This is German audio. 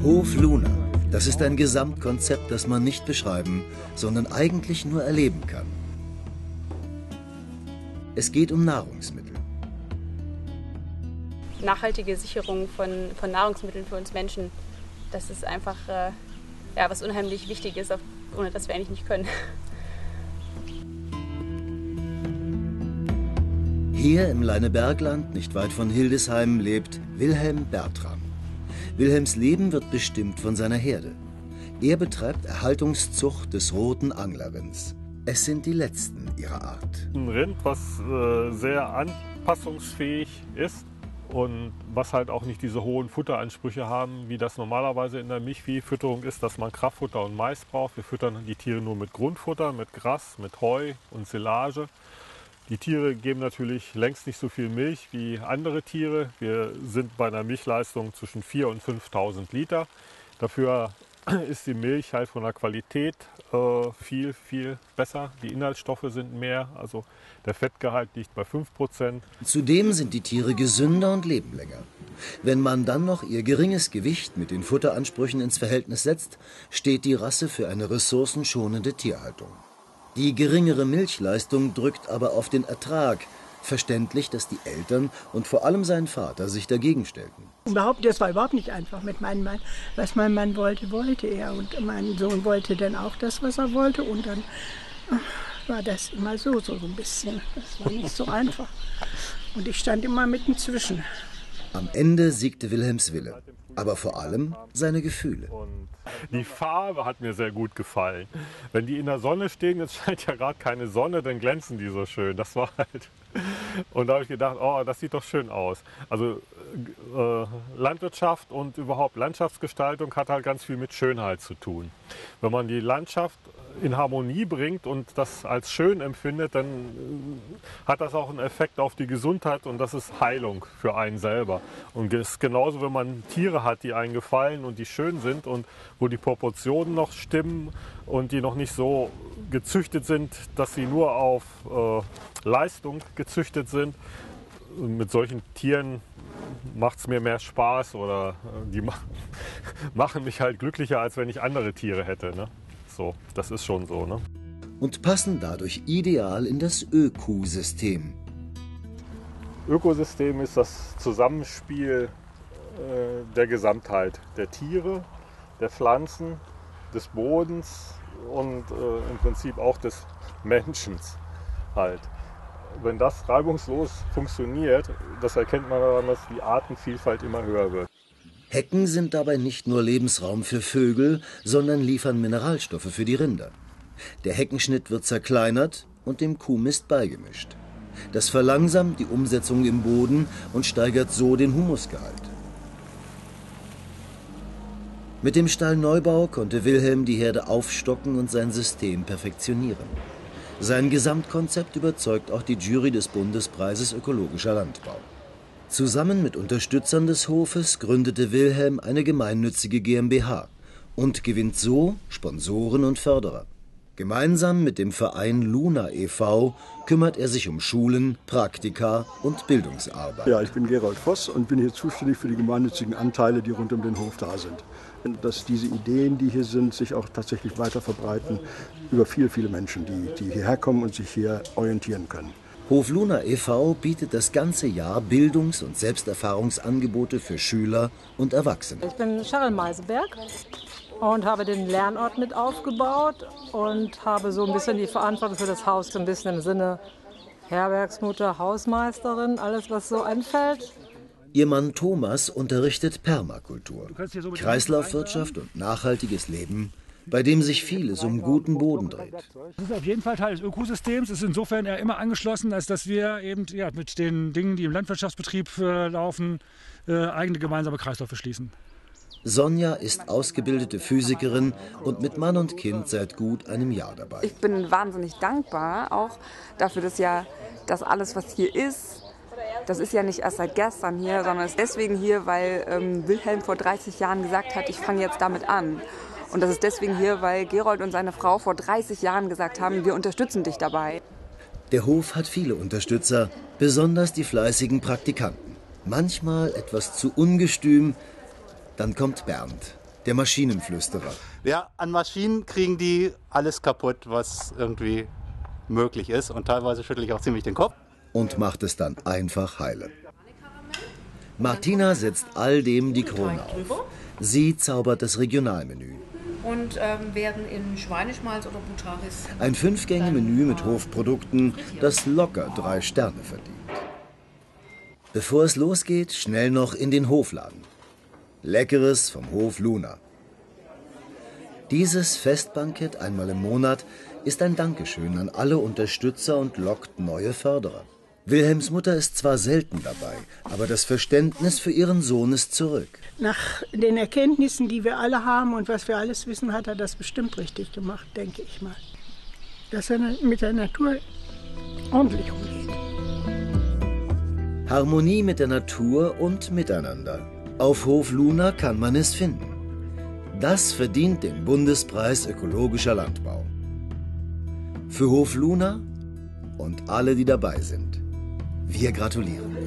Hof Luna, das ist ein Gesamtkonzept, das man nicht beschreiben, sondern eigentlich nur erleben kann. Es geht um Nahrungsmittel. Nachhaltige Sicherung von Nahrungsmitteln für uns Menschen, das ist einfach was unheimlich wichtig ist, ohne das wir eigentlich nicht können. Hier im Leinebergland, nicht weit von Hildesheim, lebt Wilhelm Bertram. Wilhelms Leben wird bestimmt von seiner Herde. Er betreibt Erhaltungszucht des roten Anglerrinds. Es sind die letzten ihrer Art. Ein Rind, was sehr anpassungsfähig ist und was halt auch nicht diese hohen Futteransprüche haben, wie das normalerweise in der Milchviehfütterung ist, dass man Kraftfutter und Mais braucht. Wir füttern die Tiere nur mit Grundfutter, mit Gras, mit Heu und Silage. Die Tiere geben natürlich längst nicht so viel Milch wie andere Tiere. Wir sind bei einer Milchleistung zwischen 4.000 und 5.000 Liter. Dafür ist die Milch halt von der Qualität viel, viel besser. Die Inhaltsstoffe sind mehr, also der Fettgehalt liegt bei 5%. Zudem sind die Tiere gesünder und leben länger. Wenn man dann noch ihr geringes Gewicht mit den Futteransprüchen ins Verhältnis setzt, steht die Rasse für eine ressourcenschonende Tierhaltung. Die geringere Milchleistung drückt aber auf den Ertrag. Verständlich, dass die Eltern und vor allem sein Vater sich dagegen stellten. Das war überhaupt nicht einfach mit meinem Mann. Was mein Mann wollte, wollte er. Und mein Sohn wollte dann auch das, was er wollte. Und dann war das immer so ein bisschen. Das war nicht so einfach. Und ich stand immer mitten zwischen. Am Ende siegte Wilhelms Wille, aber vor allem seine Gefühle. Und die Farbe hat mir sehr gut gefallen. Wenn die in der Sonne stehen, jetzt scheint ja gerade keine Sonne, dann glänzen die so schön. Das war halt. Und da habe ich gedacht, oh, das sieht doch schön aus. Also Landwirtschaft und überhaupt Landschaftsgestaltung hat halt ganz viel mit Schönheit zu tun. Wenn man die Landschaft in Harmonie bringt und das als schön empfindet, dann hat das auch einen Effekt auf die Gesundheit und das ist Heilung für einen selber. Und es ist genauso, wenn man Tiere hat, die einen gefallen und die schön sind und wo die Proportionen noch stimmen und die noch nicht so gezüchtet sind, dass sie nur auf Leistung gezüchtet sind. Und mit solchen Tieren macht es mir mehr Spaß oder die machen mich halt glücklicher, als wenn ich andere Tiere hätte, ne? So, das ist schon so, ne? Und passen dadurch ideal in das Ökosystem. Ökosystem ist das Zusammenspiel der Gesamtheit der Tiere, der Pflanzen, des Bodens und im Prinzip auch des Menschen halt. Wenn das reibungslos funktioniert, das erkennt man daran, dass die Artenvielfalt immer höher wird. Hecken sind dabei nicht nur Lebensraum für Vögel, sondern liefern Mineralstoffe für die Rinder. Der Heckenschnitt wird zerkleinert und dem Kuhmist beigemischt. Das verlangsamt die Umsetzung im Boden und steigert so den Humusgehalt. Mit dem Stallneubau konnte Wilhelm die Herde aufstocken und sein System perfektionieren. Sein Gesamtkonzept überzeugt auch die Jury des Bundespreises Ökologischer Landbau. Zusammen mit Unterstützern des Hofes gründete Wilhelm eine gemeinnützige GmbH und gewinnt so Sponsoren und Förderer. Gemeinsam mit dem Verein Luna e.V. kümmert er sich um Schulen, Praktika und Bildungsarbeit. Ja, ich bin Gerold Voss und bin hier zuständig für die gemeinnützigen Anteile, die rund um den Hof da sind. Dass diese Ideen, die hier sind, sich auch tatsächlich weiter verbreiten über viele, viele Menschen, die hierher kommen und sich hier orientieren können. Hof Luna e.V. bietet das ganze Jahr Bildungs- und Selbsterfahrungsangebote für Schüler und Erwachsene. Ich bin Cheryl Meiseberg und habe den Lernort mit aufgebaut und habe so ein bisschen die Verantwortung für das Haus, so ein bisschen im Sinne Herbergsmutter, Hausmeisterin, alles was so anfällt. Ihr Mann Thomas unterrichtet Permakultur, Kreislaufwirtschaft und nachhaltiges Leben, bei dem sich vieles um guten Boden dreht. Das ist auf jeden Fall Teil des Ökosystems. Es ist insofern eher immer angeschlossen, als dass wir eben mit den Dingen, die im Landwirtschaftsbetrieb laufen, eigene gemeinsame Kreisläufe schließen. Sonja ist ausgebildete Physikerin und mit Mann und Kind seit gut einem Jahr dabei. Ich bin wahnsinnig dankbar auch dafür, dass das alles, was hier ist, das ist ja nicht erst seit gestern hier, sondern ist deswegen hier, weil Wilhelm vor 30 Jahren gesagt hat, ich fange jetzt damit an. Und das ist deswegen hier, weil Gerold und seine Frau vor 30 Jahren gesagt haben, wir unterstützen dich dabei. Der Hof hat viele Unterstützer, besonders die fleißigen Praktikanten. Manchmal etwas zu ungestüm, dann kommt Bernd, der Maschinenflüsterer. Ja, an Maschinen kriegen die alles kaputt, was irgendwie möglich ist. Und teilweise schüttle ich auch ziemlich den Kopf. Und macht es dann einfach heile. Martina setzt all dem die Krone auf. Sie zaubert das Regionalmenü. Und werden in Schweineschmalz oder Butaris. Ein 5-Gänge-Menü mit Hofprodukten, das locker 3 Sterne verdient. Bevor es losgeht, schnell noch in den Hofladen. Leckeres vom Hof Luna. Dieses Festbankett einmal im Monat ist ein Dankeschön an alle Unterstützer und lockt neue Förderer. Wilhelms Mutter ist zwar selten dabei, aber das Verständnis für ihren Sohn ist zurück. Nach den Erkenntnissen, die wir alle haben und was wir alles wissen, hat er das bestimmt richtig gemacht, denke ich mal. Dass er mit der Natur ordentlich umgeht. Harmonie mit der Natur und miteinander. Auf Hof Luna kann man es finden. Das verdient den Bundespreis Ökologischer Landbau. Für Hof Luna und alle, die dabei sind. Wir gratulieren.